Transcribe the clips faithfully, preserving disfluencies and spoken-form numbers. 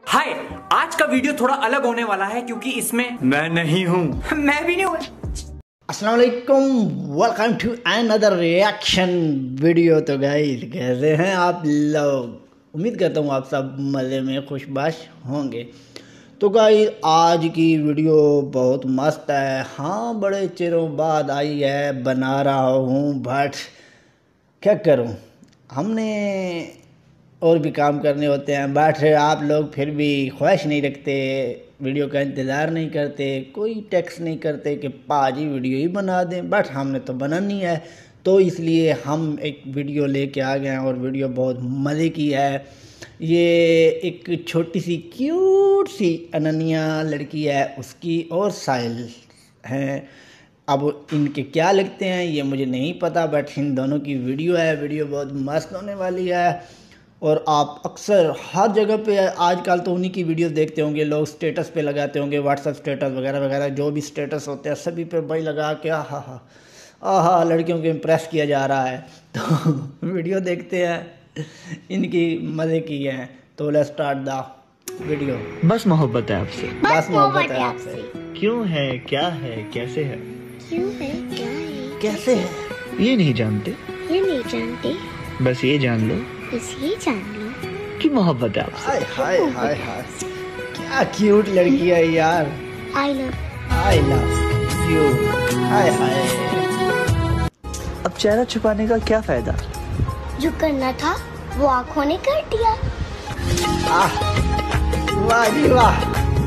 हाय, आज का वीडियो थोड़ा अलग होने वाला है क्योंकि इसमें मैं नहीं हूँ। मैं भी नहीं हूँ। अस्सलाम वालेकुम, welcome to another reaction video. तो गाइस कैसे हैं आप लोग? उम्मीद करता हूँ आप सब मज़े में खुशबाश होंगे। तो गाइस आज की वीडियो बहुत मस्त है। हाँ, बड़े चिरों बाद आई है, बना रहा हूँ बट क्या करूँ, हमने और भी काम करने होते हैं। बट आप लोग फिर भी ख्वाहिश नहीं रखते, वीडियो का इंतज़ार नहीं करते, कोई टेक्स्ट नहीं करते कि पाजी वीडियो ही बना दें। बट हमने तो बनानी है, तो इसलिए हम एक वीडियो लेके आ गए हैं और वीडियो बहुत मज़े की है। ये एक छोटी सी क्यूट सी अनन्या लड़की है, उसकी और साहिल हैं। अब इनके क्या लगते हैं ये मुझे नहीं पता, बट इन दोनों की वीडियो है। वीडियो बहुत मस्त होने वाली है और आप अक्सर हर जगह पे आजकल तो उन्हीं की वीडियो देखते होंगे, लोग स्टेटस पे लगाते होंगे, व्हाट्सएप स्टेटस वगैरह वगैरह जो भी स्टेटस होते हैं सभी पे भाई लगा के हा हा आहा लड़कियों को इम्प्रेस किया जा रहा है। तो वीडियो देखते हैं, इनकी मज़े की है। तो लेट्स स्टार्ट द वीडियो। बस मोहब्बत है आपसे, बस मोहब्बत है आपसे। क्यों है, क्या है, कैसे है, क्यों है, क्या है, कैसे है ये नहीं जानते, ये नहीं जानते, बस ये जान लो बस ये जान लो कि मोहब्बत है आपसे। हाय हाय हाय हाय, क्या क्यूट लड़की है यार। I love I love you. हाय हाय। अब चेहरा छुपाने का क्या फायदा? जो करना था वो आंखों ने कर दिया। आह, वाह जी वाह।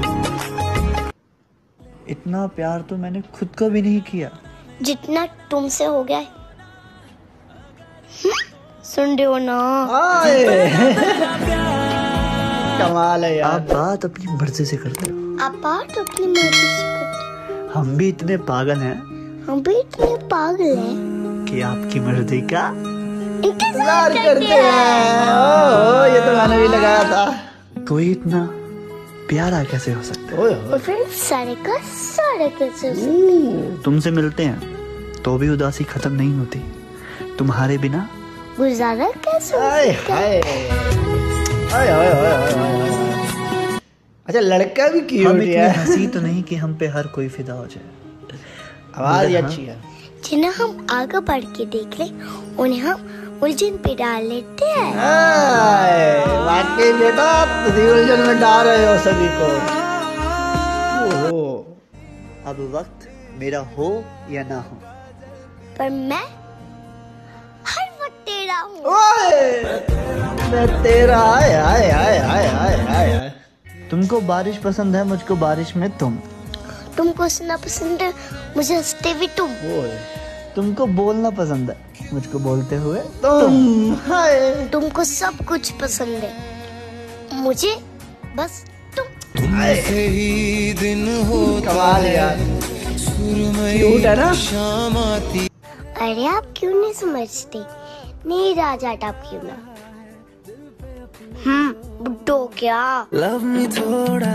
इतना प्यार तो मैंने खुद को भी नहीं किया जितना तुमसे हो गया है। सुन रहे हो ना? आए। कमाल है यार। आप बात अपनी मर्जी से करते हो, आप बात अपनी मर्जी से करते हम भी इतने पागल हैं हो। हम भी इतने पागल हैं कि आपकी मर्जी का इंतजार करते करते हैं। हैं। ओह, ये तो मैंने भी लगाया था। कोई इतना प्यारा कैसे हो सकता है? ओए होए। और फिर सारे का सारे कैसे हो सकते हैं? तुमसे मिलते हैं तो भी उदासी खत्म नहीं होती, तुम्हारे बिना गुजारा कैसे हो हाय सकता हाय है? हाय हाय हाय हाय हाय। अच्छा, लड़का भी हम क्यूट इतने है। हंसी तो नहीं कि हम पे हर कोई फिदा हो जाए। आवाज ही हाँ। अच्छी है। जिन्हें हम आगे बढ़ के देख ले उन्हें हम उलझन पे डाल लेते हैं। हाय, वाकई बेटा तुझे उलझन में डाल रहे हो सभी को। ओहो, अब वक्त मेरा हो या ना हो, पर मैं हर वक्त तेरा हूँ। ओए, मैं तेरा। हाय हाय हाय हाय हाय हाय हाय। तुमको बारिश पसंद है, मुझको बारिश में तुम। तुमको हंसना पसंद है, मुझे हंसते हुए तुम। ओए, तुमको बोलना पसंद है, मुझको बोलते हुए तुम। हाय, तुमको सब कुछ पसंद है, मुझे बस तुम। ऐसे ही दिन हो। कमाल यार, क्यूट है ना? अरे आप क्यों नहीं समझते? मेरा जाट आप क्यों ना? हम्म, बुड्ढो क्या? लव मी थोड़ा।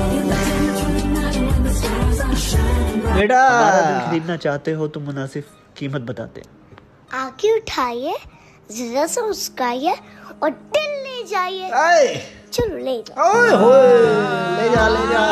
बेटा हमारा दिल खरीदना चाहते हो तो मुनासिब कीमत बताते हैं। आके उठाइए, जरा सा मुस्काइए और दिल ले जाइए। आए, चलो ले जाओ। ओए होए, ले जा ले जा।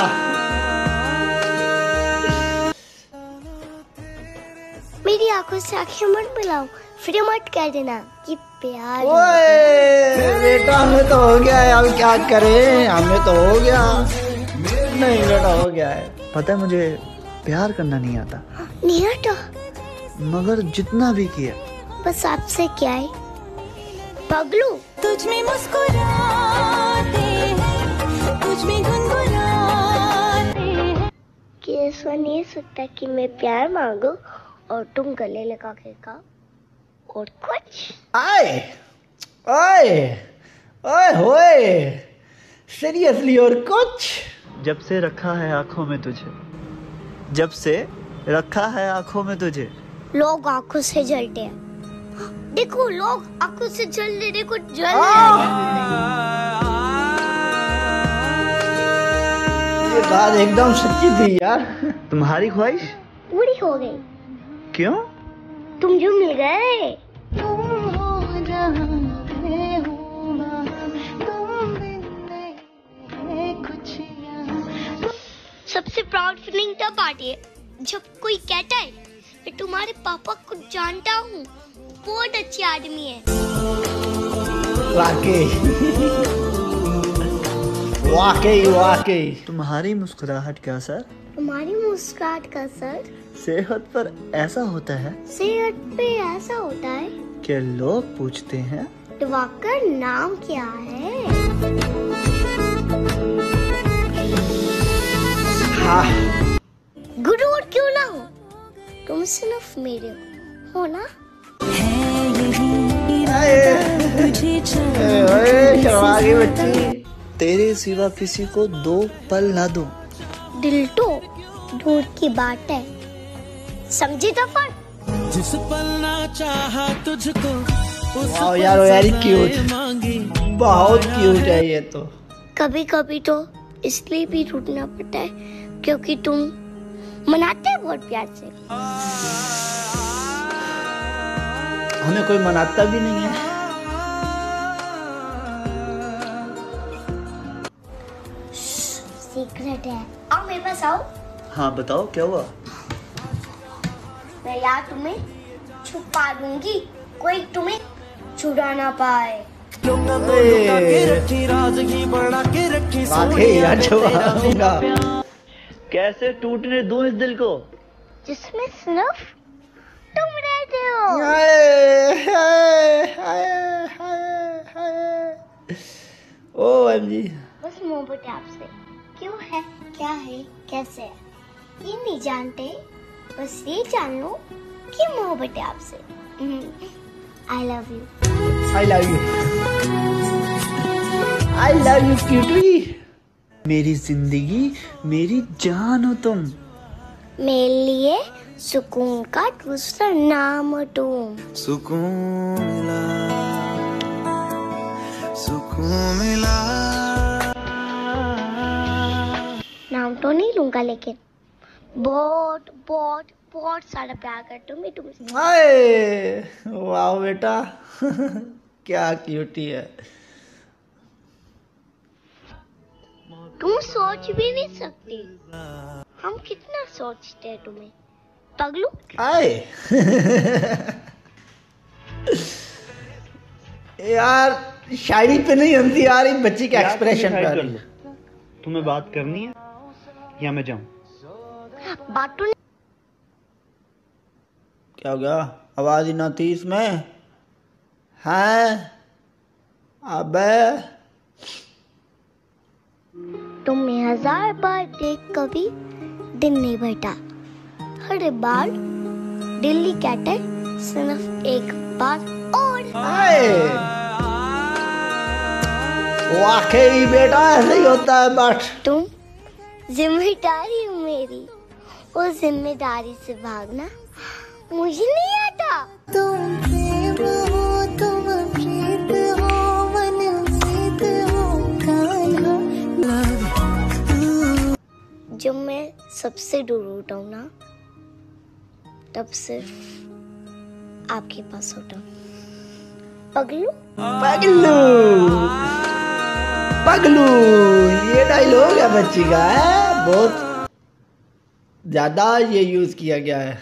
मेरी आंखों से आंखें मत मिलाओ, फिर मत कह देना कि प्यार। ओए बेटा, हमें तो हो गया है, अब क्या करें, हमें तो हो गया। नहीं बेटा, हो गया है। पता है मुझे प्यार करना नहीं आता, नहीं हटो, मगर जितना भी किया बस आपसे क्या है पगलू। तुझ में मुस्कुराते हैं, तुझ में गुनगुनाते हैं। कि ऐसा नहीं हो सकता कि मैं प्यार मांगू और तुम गले लगा के कहा और कुछ। आए ओए ओए होए, सीरियसली और कुछ। जब से रखा है आंखों में तुझे, जब से रखा है आंखों में तुझे। लोग आंखों से जलते हैं, देखो लोग आंखों से जल रहे, देखो जल रहे। ये बात एकदम सच्ची थी यार। तुम्हारी ख्वाहिश पूरी हो गई, क्यों? तुम जो मिल गए। तुम हो जहां मैं हूँ वहां, तुम बिन नहीं सबसे प्राउड फीलिंग तब आती है जब कोई कहता है मैं तुम्हारे पापा को जानता हूँ, बहुत अच्छे आदमी है। वाकई वाकई वाकई। तुम्हारी मुस्कुराहट का असर तुम्हारी मुस्कुराहट का असर सेहत पर ऐसा होता है सेहत पे ऐसा होता है कि लोग पूछते हैं दिवाकर नाम क्या है। हाँ गुरूर क्यों ना हो, तुम सिर्फ मेरे हो, हो ना। शर्मा गई बच्ची। तेरे सिवा किसी को दो पल ना दूं। दिल तो दूर की बात है, समझी तो पर। जिस पल ना चाहा तुझको उस वाह यार वेरी क्यूट, बहुत क्यूट है ये तो। कभी कभी तो इसलिए भी टूटना पड़ता है क्योंकि तुम मनाते हैं बहुत प्यार से। हमें कोई मनाता भी नहीं है। सीक्रेट है, आओ मेरे पास आओ। हाँ बताओ क्या हुआ। मैं यार तुम्हें छुपा दूंगी, कोई तुम्हें चुरा ना पाए। वाकई यार छुपाऊंगा। कैसे टूटने दूं इस दिल को जिसमें सिर्फ तुम रहते हो। हाय हाय हाय हाय हाय। ओ एम जी बस मोहब्बत है आपसे, क्यों है, क्या है, कैसे है, ये नहीं जानते, बस ये जान लो कि मोहब्बत है आपसे। I love you. I love you I love you cutie. मेरी जिंदगी मेरी जान हो तुम। मेरे लिए सुकून का दूसरा नाम हो तुम। सुकून मिला सुकून मिला। नाम तो नहीं लूंगा लेकिन बहुत बहुत बहुत सारा प्यार करती हूँ मैं तुमसे। हाय वाह बेटा क्या क्यूटी है। तुम सोच भी नहीं सकती हम कितना सोचते हैं तुम्हें पगलू। आए यार शायरी पे नहीं हंसी आ रही, बच्ची के एक्सप्रेशन पे आ रही है। तुम्हें बात करनी है या मैं जाऊं। बात तो नहीं। क्या हो गया, आवाज ही ना थी इसमें। है अबे तुम्हें हजार बार देख कभी दिन नहीं बैठा, हर बार दिल्ली कहते सिर्फ एक बार और। हाय वाकई बेटा ऐसे ही होता है। बट तुम जिम्मेदारी हो मेरी, उस जिम्मेदारी से भागना मुझे नहीं आता। तुम प्रेम हो, तुम प्रीत हो, मन मीत हो, कान्हा। जब मैं सबसे दूर होता हूँ ना, तब सिर्फ आपके पास होता हूँ। पगलू पगलू पगलू ये डायलॉग है बच्ची का है, बहुत ज्यादा ये यूज किया गया है।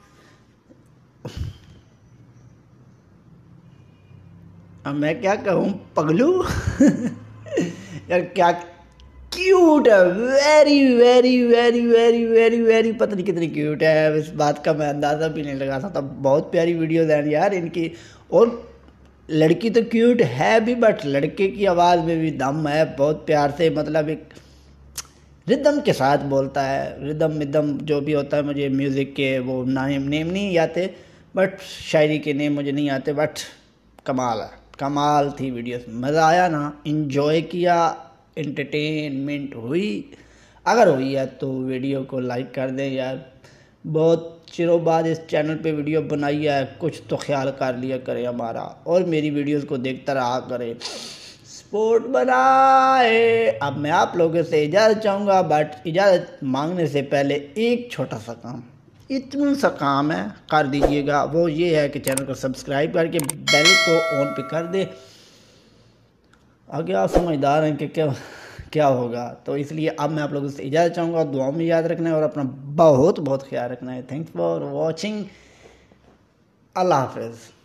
अब मैं क्या कहूँ पगलू यार क्या क्यूट है, very very very very very very पता नहीं कितनी क्यूट है। इस बात का मैं अंदाज़ा भी नहीं लगा सकता। बहुत प्यारी वीडियोज हैं यार इनकी। और लड़की तो क्यूट है भी, बट लड़के की आवाज़ में भी दम है, बहुत प्यार से, मतलब एक रिदम के साथ बोलता है। रिदम मिदम जो भी होता है, मुझे म्यूज़िक के वो नाम नेम नहीं आते, बट शायरी के नेम मुझे नहीं आते, बट कमाल है, कमाल थी वीडियोस। मज़ा आया ना, इन्जॉय किया, एंटरटेनमेंट हुई। अगर हुई है तो वीडियो को लाइक कर दें यार। बहुत चिरों बाद इस चैनल पे वीडियो बनाई है, कुछ तो ख्याल कर लिया करें हमारा, और मेरी वीडियोस को देखता रहा करें, सपोर्ट बनाए। अब मैं आप लोगों से इजाज़त चाहूँगा, बट इजाज़त मांगने से पहले एक छोटा सा काम, इतना सा काम है कर दीजिएगा। वो ये है कि चैनल को सब्सक्राइब करके बेल को ऑन पे कर दे। आगे आप समझदार हैं कि क्या क्या होगा। तो इसलिए अब मैं आप लोगों से इजाज़त चाहूँगा, दुआओं में याद रखना है और अपना बहुत बहुत ख्याल रखना है। थैंक्स फॉर वॉचिंग, अल्लाह हाफिज़।